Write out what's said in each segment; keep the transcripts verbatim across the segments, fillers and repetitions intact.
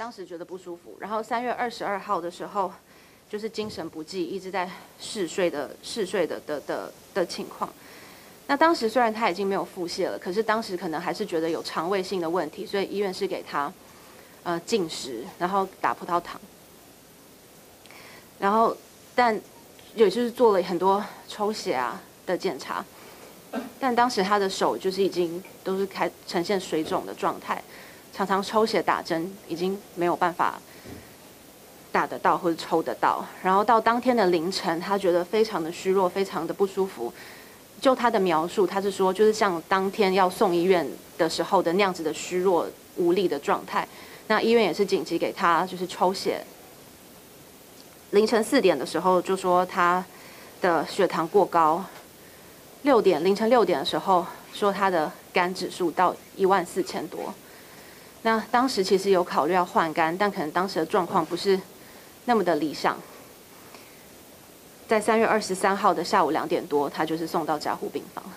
当时觉得不舒服，然后三月二十二号的时候，就是精神不济，一直在嗜睡的嗜睡的的的的情况。那当时虽然他已经没有腹泻了，可是当时可能还是觉得有肠胃性的问题，所以医院是给他呃禁食，然后打葡萄糖，然后但也就是做了很多抽血啊的检查，但当时他的手就是已经都是开呈现水肿的状态。常常抽血打针已经没有办法打得到或者抽得到，然后到当天的凌晨，他觉得非常的虚弱，非常的不舒服。就他的描述，他是说就是像当天要送医院的时候的那样子的虚弱无力的状态。那医院也是紧急给他就是抽血，凌晨四点的时候就说他的血糖过高，六点凌晨六点的时候说他的肝指数到一万四千多。那当时其实有考虑要换肝，但可能当时的状况不是那么的理想。在三月二十三号的下午两点多，他就是送到加护病房。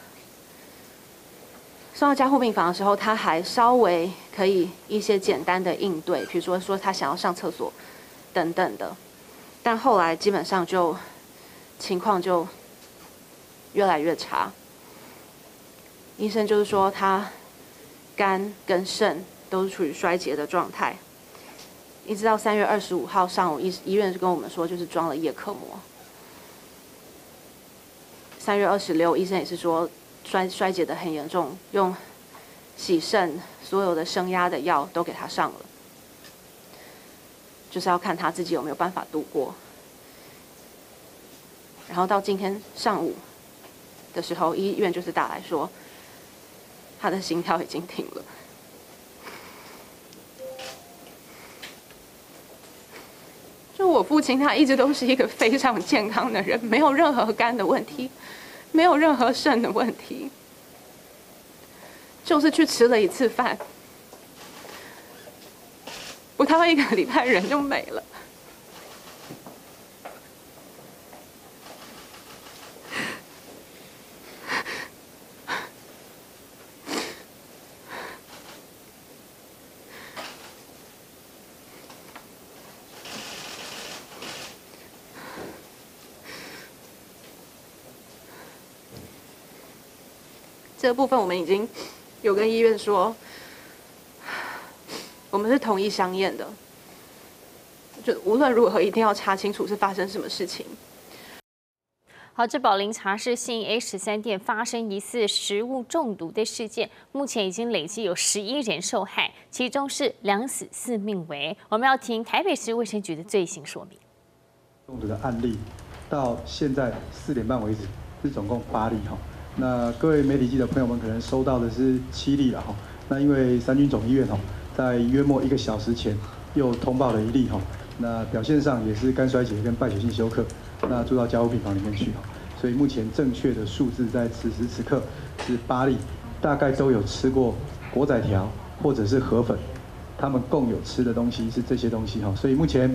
送到加护病房的时候，他还稍微可以一些简单的应对，比如说说他想要上厕所等等的。但后来基本上就情况就越来越差。医生就是说他肝跟肾都是处于衰竭的状态，一直到三月二十五号上午，医医院就跟我们说，就是装了叶克膜。三月二十六，医生也是说衰衰竭的很严重，用洗肾所有的升压的药都给他上了，就是要看他自己有没有办法度过。然后到今天上午的时候，医院就是打来说，他的心跳已经停了。就我父亲，他一直都是一个非常健康的人，没有任何肝的问题，没有任何肾的问题，就是去吃了一次饭，不到一个礼拜人就没了。这个部分我们已经有跟医院说，我们是同意相验的，就无论如何一定要查清楚是发生什么事情。 好，这宝林茶室信义 A 十三店发生疑似食物中毒的事件，目前已经累计有十一人受害，其中是两死四命危。我们要听台北市卫生局的最新说明。 中毒的案例到现在四点半为止是总共八例哈。那各位媒体记者朋友们可能收到的是七例了哈。那因为三军总医院哈，在约莫一个小时前又通报了一例哈。那表现上也是肝衰竭跟败血性休克，那住到加护病房里面去哈。所以目前正确的数字在此时此刻是八例，大概都有吃过果仔条或者是河粉，他们共有吃的东西是这些东西哈。所以目前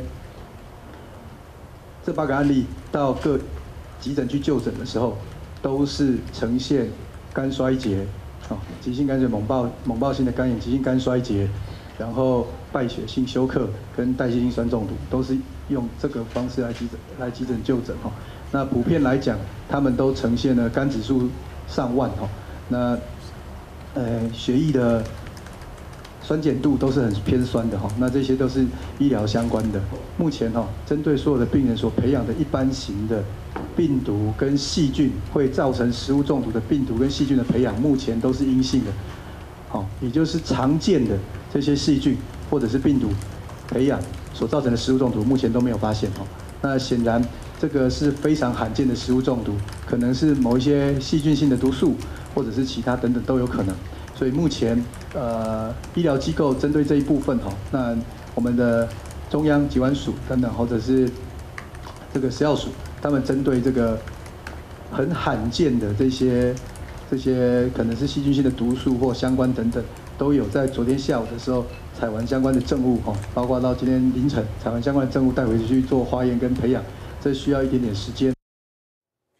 这八个案例到各急诊去就诊的时候，都是呈现肝衰竭，哦，急性肝衰猛暴猛暴性的肝炎、急性肝衰竭，然后败血性休克跟代谢性酸中毒，都是用这个方式来急诊来急诊就诊哈。那普遍来讲，他们都呈现了肝指数上万哈，那呃血液的酸碱度都是很偏酸的哈，那这些都是医疗相关的。目前哈，针对所有的病人所培养的一般型的病毒跟细菌会造成食物中毒的病毒跟细菌的培养，目前都是阴性的，好，也就是常见的这些细菌或者是病毒培养所造成的食物中毒，目前都没有发现哈。那显然这个是非常罕见的食物中毒，可能是某一些细菌性的毒素，或者是其他等等都有可能。所以目前呃医疗机构针对这一部分哈，那我们的中央疾管署等等，或者是这个食药署，他们针对这个很罕见的这些这些可能是细菌性的毒素或相关等等，都有在昨天下午的时候采完相关的证物哈，包括到今天凌晨采完相关的证物带回去做化验跟培养，这需要一点点时间。 好，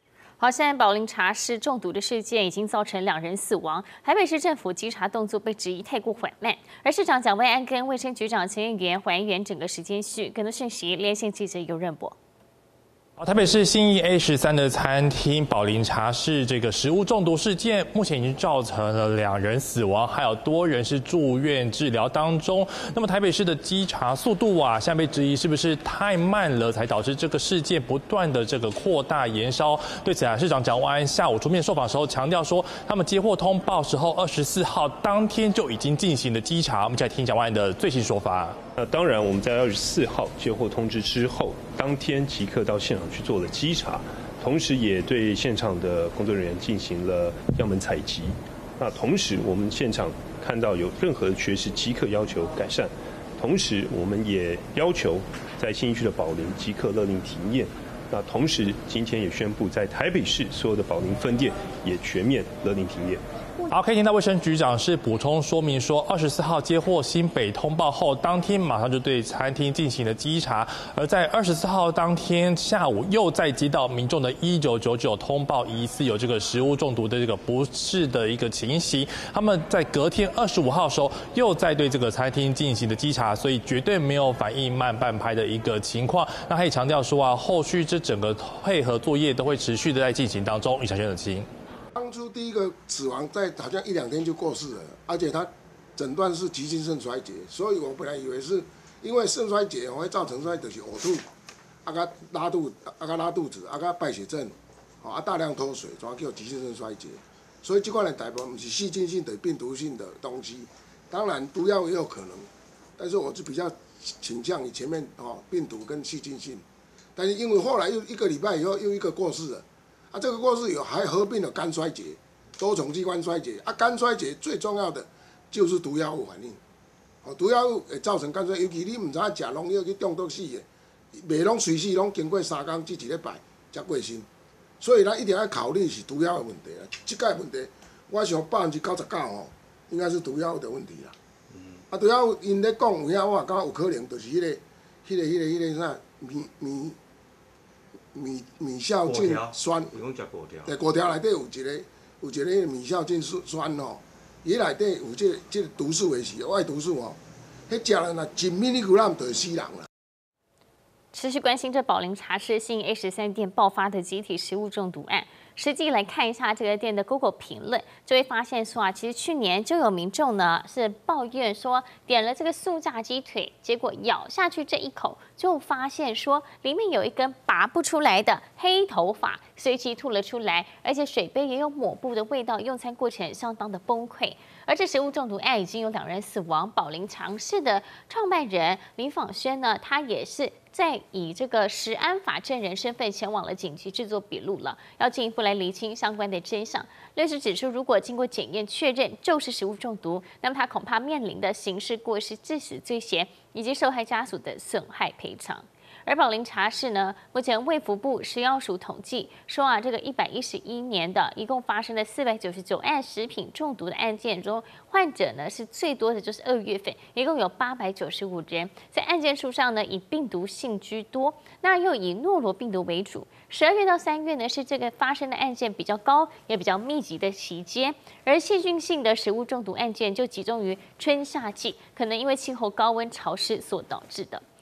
好，现在宝林茶室中毒的事件已经造成两人死亡，台北市政府稽查动作被质疑太过缓慢，而市长蒋万安跟卫生局长陈彦元还原整个时间序，更多讯息连线记者尤任博。 台北市信义 A 十三的餐厅宝林茶室这个食物中毒事件，目前已经造成了两人死亡，还有多人是住院治疗当中。那么台北市的稽查速度啊，现在被质疑是不是太慢了，才导致这个事件不断的这个扩大延烧。对此啊，市长蒋万安下午出面受访时候强调说，他们接获通报时候，二十四号当天就已经进行了稽查。我们再来听蒋万安的最新说法。 那当然，我们在二十四号接获通知之后，当天即刻到现场去做了稽查，同时也对现场的工作人员进行了样本采集。那同时，我们现场看到有任何的缺失，即刻要求改善。同时，我们也要求在信义区的宝林即刻勒令停业。那同时，今天也宣布在台北市所有的宝林分店也全面勒令停业。 好，可以听到卫生局长是补充说明说，二十四号接获新北通报后，当天马上就对餐厅进行了稽查，而在二十四号当天下午又再接到民众的一九九九通报，疑似有这个食物中毒的这个不适的一个情形。他们在隔天二十五号的时候又再对这个餐厅进行的稽查，所以绝对没有反应慢半拍的一个情况。那他也强调说啊，后续这整个配合作业都会持续的在进行当中。以上宣的清。 当初第一个死亡在好像一两天就过世了，而且他诊断是急性肾衰竭，所以我本来以为是因为肾衰竭会造成衰就是呕吐，啊个拉肚啊个拉肚子，啊个败血症，啊大量脱水，主要叫急性肾衰竭。所以这款的大部分不是细菌性的、病毒性的东西，当然毒药也有可能，但是我是比较倾向于前面哦病毒跟细菌性，但是因为后来又一个礼拜以后又一个过世了。啊，这个过世有还合并了肝衰竭、多重器官衰竭。啊，肝衰竭最重要的就是毒药物反应。哦，毒药物会造成肝衰竭，尤其你唔知影食农药去中毒死的，袂拢随时拢经过三工至一礼拜才过身。所以咱一定要考虑是毒药的问题啦。这个问题，我想百分之九十九吼，应该是毒药物的问题啦。嗯、啊，毒药物因咧讲有影，我也感觉有可能就是迄、那个、迄、那个、迄、那个、迄、那个啥米米。米米酵菌酸，对，果条内底有一个有一个米酵菌酸吼，伊内底有这个、这个毒素的是，外毒素吼，迄食了若一 milligram 就会死人啦。 持续关心这宝林茶室信义 A 十三店爆发的集体食物中毒案。实际来看一下这个店的 Google 评论，就会发现说啊，其实去年就有民众呢是抱怨说点了这个素炸鸡腿，结果咬下去这一口就发现说里面有一根拔不出来的黑头发，随即吐了出来，而且水杯也有抹布的味道，用餐过程相当的崩溃。而这食物中毒案已经有两人死亡，宝林茶室的创办人林访轩呢，他也是在以这个食安法证人身份前往了警局制作笔录了，要进一步来厘清相关的真相。律师指出，如果经过检验确认就是食物中毒，那么他恐怕面临的刑事过失致死罪嫌以及受害家属的损害赔偿。而宝林茶室呢，目前卫福部食药署统计说啊，这个一百一十一年的一共发生的四百九十九案食品中毒的案件中，患者呢是最多的就是二月份，一共有八百九十五人。在案件数上呢，以病毒性居多，那又以诺罗病毒为主。十二月到三月呢，是这个发生的案件比较高也比较密集的期间，而细菌性的食物中毒案件就集中于春夏季，可能因为气候高温潮湿所导致的。